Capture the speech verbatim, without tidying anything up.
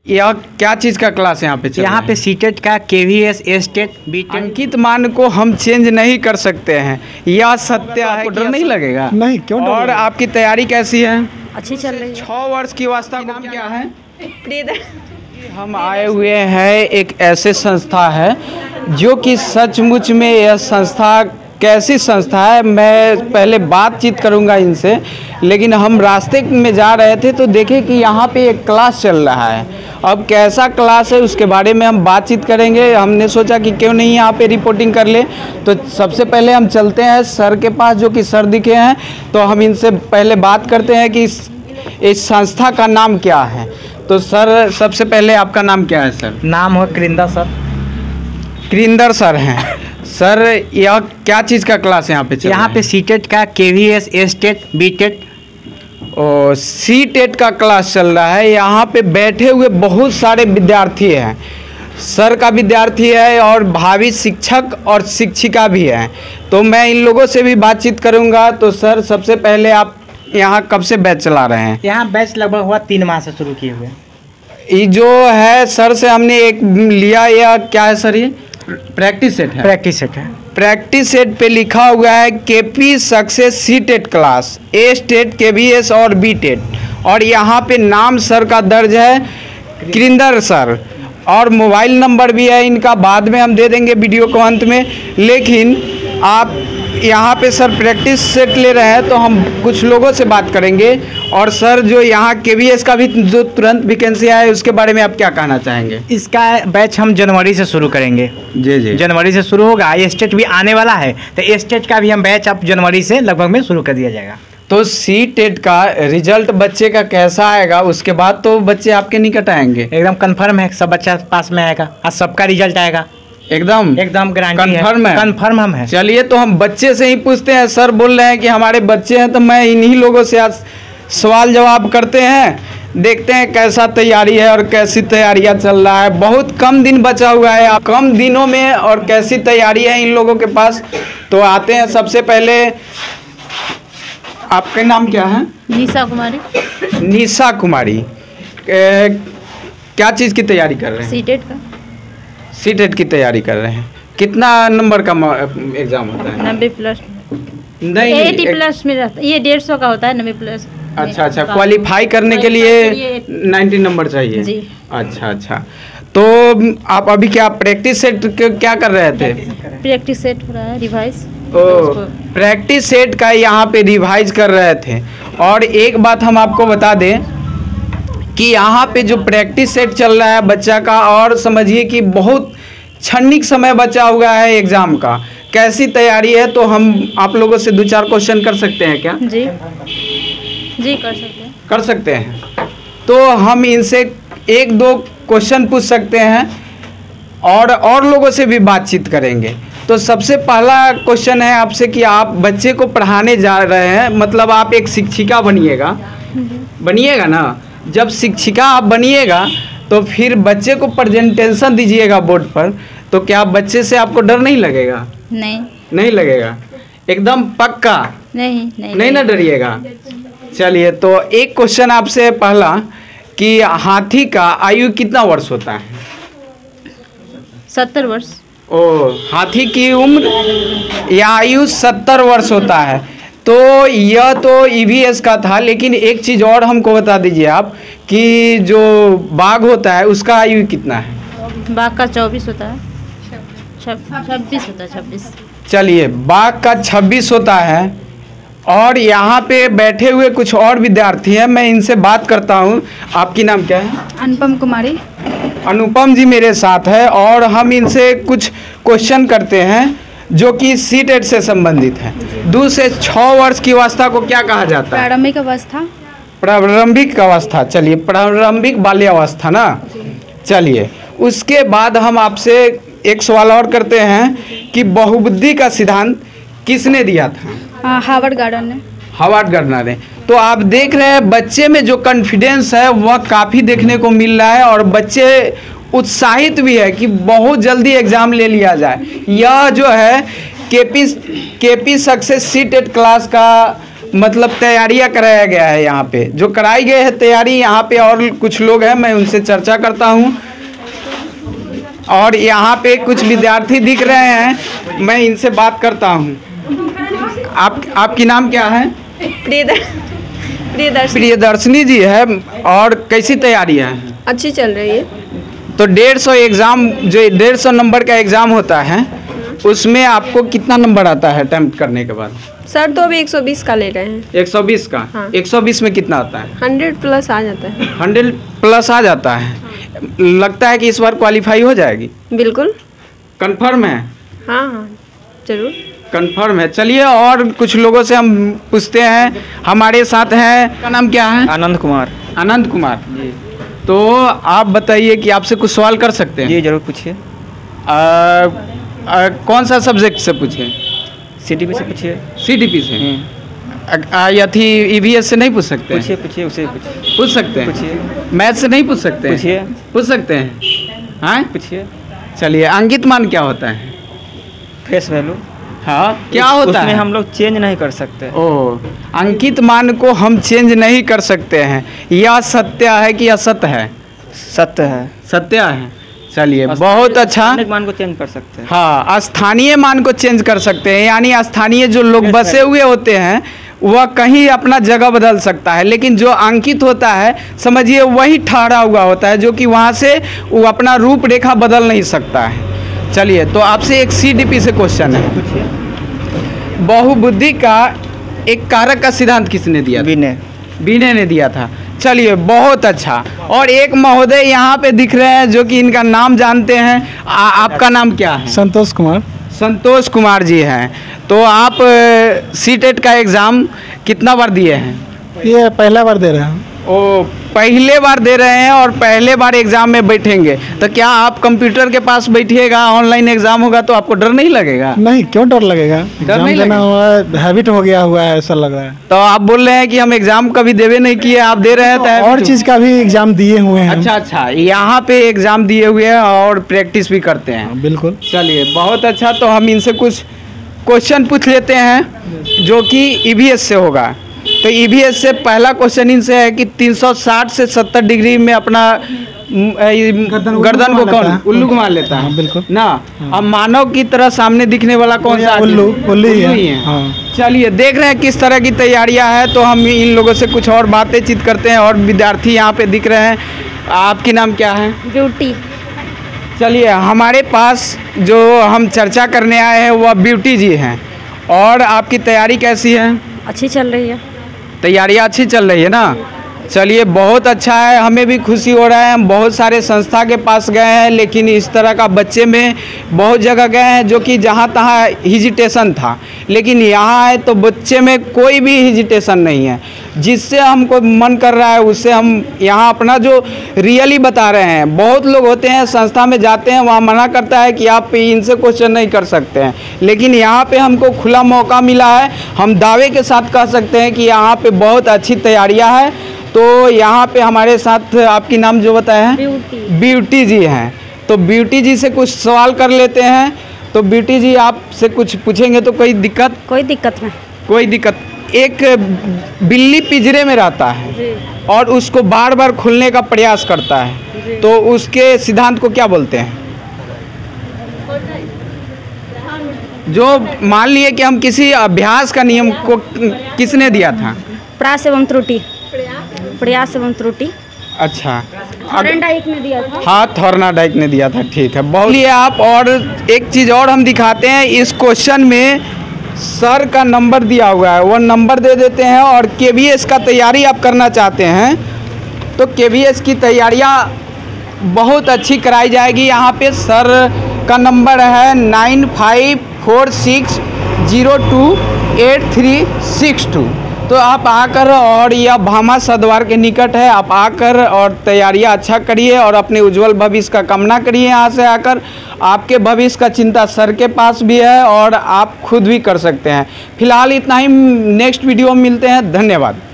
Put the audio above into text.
यह क्या चीज़ का क्लास यहाँ पे चल रहा है? यहाँ पे सीटेट का केवीएस एस्टेट बीटेट। अंकित मान को हम चेंज नहीं कर सकते हैं, यह सत्य है। डर नहीं लगेगा? नहीं, क्यों डर और लगेगा? आपकी तैयारी कैसी है? अच्छी चल रही है। छः वर्ष की अवस्था का नाम क्या है? प्रियदर्शन। हम आए हुए हैं एक ऐसे संस्था है जो कि सचमुच में यह संस्था कैसी संस्था है, मैं पहले बातचीत करूंगा इनसे। लेकिन हम रास्ते में जा रहे थे तो देखे कि यहाँ पे एक क्लास चल रहा है। अब कैसा क्लास है उसके बारे में हम बातचीत करेंगे। हमने सोचा कि क्यों नहीं यहाँ पे रिपोर्टिंग कर ले। तो सबसे पहले हम चलते हैं सर के पास, जो कि सर दिखे हैं। तो हम इनसे पहले बात करते हैं कि इस, इस संस्था का नाम क्या है। तो सर, सबसे पहले आपका नाम क्या है सर? नाम हो क्रिंदा सर। क्रिंदर सर हैं। सर, यह क्या चीज़ का क्लास यहाँ पे चल रहा है? यहाँ पे सीटेट का केवीएस एस्टेट बीटेट। और सी टेट का क्लास चल रहा है। यहाँ पे बैठे हुए बहुत सारे विद्यार्थी हैं। सर का विद्यार्थी है और भावी शिक्षक और शिक्षिका भी हैं। तो मैं इन लोगों से भी बातचीत करूँगा। तो सर, सबसे पहले आप यहाँ कब से बैच चला रहे हैं? यहाँ बैच लगभग हुआ तीन माह से शुरू किए हुए। ये जो है सर से हमने एक लिया, या क्या है सर? ये प्रैक्टिस सेट है। प्रैक्टिस सेट है। प्रैक्टिस सेट पे लिखा हुआ है KP success C TET class, A TET, KVS और बी टेट। और यहाँ पे नाम सर का दर्ज है क्रिंदर सर, और मोबाइल नंबर भी है इनका, बाद में हम दे देंगे वीडियो को अंत में। लेकिन आप यहाँ पे सर प्रैक्टिस सेट ले रहे हैं तो हम कुछ लोगों से बात करेंगे। और सर, जो यहाँ केवीएस का भी जो तुरंत वैकेंसी आया है उसके बारे में आप क्या कहना चाहेंगे? इसका बैच हम जनवरी से शुरू करेंगे। जी जी, जनवरी से शुरू होगा। एस्टेट भी आने वाला है तो एस्टेट का भी हम बैच अब जनवरी से लगभग में शुरू कर दिया जाएगा। तो सी टेट का रिजल्ट बच्चे का कैसा आएगा उसके बाद तो बच्चे आपके निकट आएंगे? एकदम कंफर्म है, सब बच्चा पास में आएगा। आज सबका रिजल्ट आएगा। एकदम एकदम गारंटी है। कंफर्म है? कंफर्म हम है। चलिए, तो हम बच्चे से ही पूछते हैं। सर बोल रहे हैं कि हमारे बच्चे हैं, तो मैं इन्हीं लोगों से आज सवाल जवाब करते हैं। देखते हैं कैसा तैयारी है और कैसी तैयारियां चल रहा है। बहुत कम दिन बचा हुआ है, आप कम दिनों में और कैसी तैयारी है इन लोगों के पास। तो आते हैं, सबसे पहले आपका नाम क्या है? निशा कुमारी। निशा कुमारी। ए, क्या चीज़ की तैयारी कर रहे हैं? सीटेट का। सी टेट की तैयारी कर रहे हैं। कितना नंबर का एग्जाम होता है? नब्बे प्लस। नहीं, एटी प्लस में रहता है। ये डेढ़ सौ का होता है, नब्बे प्लस। अच्छा अच्छा, क्वालिफाई करने के लिए नाइन्टी नंबर चाहिए जी। अच्छा अच्छा, तो आप अभी क्या प्रैक्टिस सेट क्या कर रहे थे? प्रैक्टिस सेट हो रहा है, रिवाइज। ओ, प्रैक्टिस सेट का यहाँ पे रिवाइज कर रहे थे। और एक बात हम आपको बता दें कि यहाँ पे जो प्रैक्टिस सेट चल रहा है बच्चा का, और समझिए कि बहुत क्षणिक समय बचा हुआ है एग्ज़ाम का। कैसी तैयारी है, तो हम आप लोगों से दो चार क्वेश्चन कर सकते हैं क्या? जी जी, कर सकते हैं। कर सकते हैं। तो हम इनसे एक दो क्वेश्चन पूछ सकते हैं और और लोगों से भी बातचीत करेंगे। तो सबसे पहला क्वेश्चन है आपसे कि आप बच्चे को पढ़ाने जा रहे हैं, मतलब आप एक शिक्षिका बनिएगा बनिएगा ना। जब शिक्षिका आप बनिएगा तो फिर बच्चे को प्रेजेंटेशन दीजिएगा बोर्ड पर, तो क्या बच्चे से आपको डर नहीं लगेगा? नहीं नहीं लगेगा? एकदम पक्का? नहीं नहीं नहीं ना डरिएगा। चलिए, तो एक क्वेश्चन आपसे पहला कि हाथी का आयु कितना वर्ष होता है? सत्तर वर्ष। ओ, हाथी की उम्र या आयु सत्तर वर्ष होता है। तो यह तो ई वी एस का था, लेकिन एक चीज़ और हमको बता दीजिए आप कि जो बाघ होता है उसका आयु कितना है? बाघ का चौबीस होता है। छब्बीस होता है। छब्बीस। चलिए, बाघ का छब्बीस होता है। और यहाँ पे बैठे हुए कुछ और विद्यार्थी हैं, मैं इनसे बात करता हूँ। आपकी नाम क्या है? अनुपम कुमारी। अनुपम जी मेरे साथ है, और हम इनसे कुछ क्वेश्चन करते हैं जो कि सी टेट से संबंधित है। दो से छः वर्ष की अवस्था को क्या कहा जाता है? प्रारंभिक अवस्था। प्रारंभिक अवस्था। चलिए, प्रारंभिक बाल्यावस्था ना। चलिए, उसके बाद हम आपसे एक सवाल और करते हैं कि बहुबुद्धि का सिद्धांत किसने दिया था? हार्वर्ड गार्डनर ने। हार्वर्ड गार्डनर ने। तो आप देख रहे हैं बच्चे में जो कॉन्फिडेंस है वह काफ़ी देखने को मिल रहा है, और बच्चे उत्साहित भी है कि बहुत जल्दी एग्ज़ाम ले लिया जाए। यह जो है KP KP success C TET class का मतलब तैयारियां कराया गया है यहाँ पे, जो कराई गई है तैयारी। यहाँ पे और कुछ लोग हैं, मैं उनसे चर्चा करता हूँ। और यहाँ पे कुछ विद्यार्थी दिख रहे हैं, मैं इनसे बात करता हूँ। आप आपकी नाम क्या है? प्रियदर प्रियदर्शनी प्रियदर्शनी जी है। और कैसी तैयारियां हैं? अच्छी चल रही है। तो डेढ़ सौ एग्ज़ाम, जो डेढ़ सौ नंबर का एग्ज़ाम होता है, उसमें आपको कितना नंबर आता है अटेम्प्ट करने के बाद? सर तो अभी एक सौ बीस का ले रहे हैं। एक सौ बीस का? हाँ। एक सौ बीस में कितना आता है? हंड्रेड प्लस आ जाता है। हंड्रेड प्लस आ जाता है। लगता है कि इस बार क्वालिफाई हो जाएगी? बिल्कुल। कंफर्म है? हाँ हाँ जरूर कंफर्म है। चलिए और कुछ लोगों से हम पूछते हैं। हमारे साथ हैं, का नाम क्या है? आनंद कुमार। आनंद कुमार जी तो आप बताइए कि आपसे कुछ सवाल कर सकते हैं? जी जरूर पूछिए। आ, आ, कौन सा सब्जेक्ट से पूछें? सीटीपी से पूछिए। सीटीपी से? हम्म, आ, या थी ईवीएस से नहीं पूछ सकते? पूछिए पूछिए उसे पूछिए। पूछ सकते हैं? पूछिए मैथ से नहीं पूछ सकते? पूछिए पूछ सकते हैं। हाँ पूछिए। चलिए, अंकित मान क्या होता है? Face value. हाँ, क्या होता उसमें है? हम लोग चेंज नहीं कर सकते। ओह, अंकित मान को हम चेंज नहीं कर सकते हैं। यह सत्य है कि असत्य है? सत्य है। सत्य है। चलिए, बहुत अच्छा। स्थानिक मान को चेंज कर सकते हैं। हाँ, स्थानीय मान को चेंज कर सकते हैं, यानी स्थानीय जो लोग बसे हुए होते हैं वह कहीं अपना जगह बदल सकता है, लेकिन जो अंकित होता है समझिए वही ठहरा हुआ होता है, जो कि वहाँ से वो अपना रूपरेखा बदल नहीं सकता है। चलिए, तो आपसे एक सीडीपी से क्वेश्चन है। पूछिए। बहुबुद्धि का एक कारक का सिद्धांत किसने दिया था? विनय। विनय ने दिया था। चलिए, बहुत अच्छा। और एक महोदय यहाँ पे दिख रहे हैं जो कि इनका नाम जानते हैं। आ, आपका नाम क्या है? संतोष कुमार। संतोष कुमार जी हैं। तो आप सी टेट का एग्ज़ाम कितना बार दिए हैं? ये पहला बार दे रहे हैं। ओ, पहले बार दे रहे हैं और पहले बार एग्ज़ाम में बैठेंगे। तो क्या आप कंप्यूटर के पास बैठिएगा, ऑनलाइन एग्ज़ाम होगा तो आपको डर नहीं लगेगा? नहीं, क्यों डर लगेगा? एग्जाम नहीं देना लगेगा? हुआ है, हैबिट हो गया हुआ है, ऐसा लग रहा है। तो आप बोल रहे हैं कि हम एग्ज़ाम कभी देवे नहीं किए, आप दे रहे हैं तो और चीज़ का भी एग्जाम दिए हुए हैं। अच्छा अच्छा, यहाँ पे एग्ज़ाम दिए हुए हैं और प्रैक्टिस भी करते हैं। हाँ, बिल्कुल। चलिए, बहुत अच्छा। तो हम इनसे कुछ क्वेश्चन पूछ लेते हैं जो कि ईवीएस से होगा। तो ईवीएस से पहला क्वेश्चन इनसे है कि तीन सौ साठ से सत्तर डिग्री में अपना गर्दन गर्दन को घुमा कौन लेता है। उल्लू घुमा लेता है? हाँ, बिल्कुल। ना, अब मानव की तरह सामने दिखने वाला कौन सा? उल्लू उल्लू ही ही है। है। हाँ। चलिए, देख रहे हैं किस तरह की तैयारियां हैं। तो हम इन लोगों से कुछ और बातें चित करते हैं। और विद्यार्थी यहाँ पे दिख रहे हैं। आपकी नाम क्या है? ब्यूटी। चलिए, हमारे पास जो हम चर्चा करने आए हैं वह ब्यूटी जी हैं। और आपकी तैयारी कैसी है? अच्छी चल रही है। तैयारियाँ अच्छी चल रही है ना? चलिए, बहुत अच्छा है। हमें भी खुशी हो रहा है। हम बहुत सारे संस्था के पास गए हैं, लेकिन इस तरह का बच्चे में बहुत जगह गए हैं जो कि जहाँ तहाँ हिजिटेशन था, लेकिन यहाँ आए तो बच्चे में कोई भी हिजिटेशन नहीं है। जिससे हमको मन कर रहा है उससे हम यहाँ अपना जो रियली बता रहे हैं। बहुत लोग होते हैं संस्था में जाते हैं, वहाँ मना करता है कि आप इनसे क्वेश्चन नहीं कर सकते हैं, लेकिन यहाँ पे हमको खुला मौका मिला है। हम दावे के साथ कह सकते हैं कि यहाँ पे बहुत अच्छी तैयारियाँ हैं। तो यहाँ पे हमारे साथ आपकी नाम जो बताया है? ब्यूटी। ब्यूटी जी हैं। तो ब्यूटी जी से कुछ सवाल कर लेते हैं। तो ब्यूटी जी, आपसे कुछ पूछेंगे तो कोई दिक्कत? कोई दिक्कत नहीं। कोई दिक्कत। एक बिल्ली पिंजरे में रहता है जी और उसको बार बार खुलने का प्रयास करता है, जी। तो उसके सिद्धांत को क्या बोलते हैं? जो मान लिए कि हम किसी अभ्यास का नियम को किसने दिया था? प्रयास एवं त्रुटि। प्रयास एवं त्रुटि। अच्छा, थॉर्नडाइक ने दिया था। हाँ, थॉर्नडाइक ने दिया था। ठीक है, बहुत लिए आप। और एक चीज़ और हम दिखाते हैं। इस क्वेश्चन में सर का नंबर दिया हुआ है, वो नंबर दे देते हैं। और केवीएस का तैयारी आप करना चाहते हैं तो केवीएस की तैयारियाँ बहुत अच्छी कराई जाएगी। यहाँ पे सर का नंबर है nine five four six zero two eight three six two. तो आप आकर, और यह भामा सद्वार के निकट है, आप आकर और तैयारियां अच्छा करिए और अपने उज्जवल भविष्य का कामना करिए। यहाँ से आकर आपके भविष्य का चिंता सर के पास भी है और आप खुद भी कर सकते हैं। फिलहाल इतना ही। नेक्स्ट वीडियो में मिलते हैं। धन्यवाद।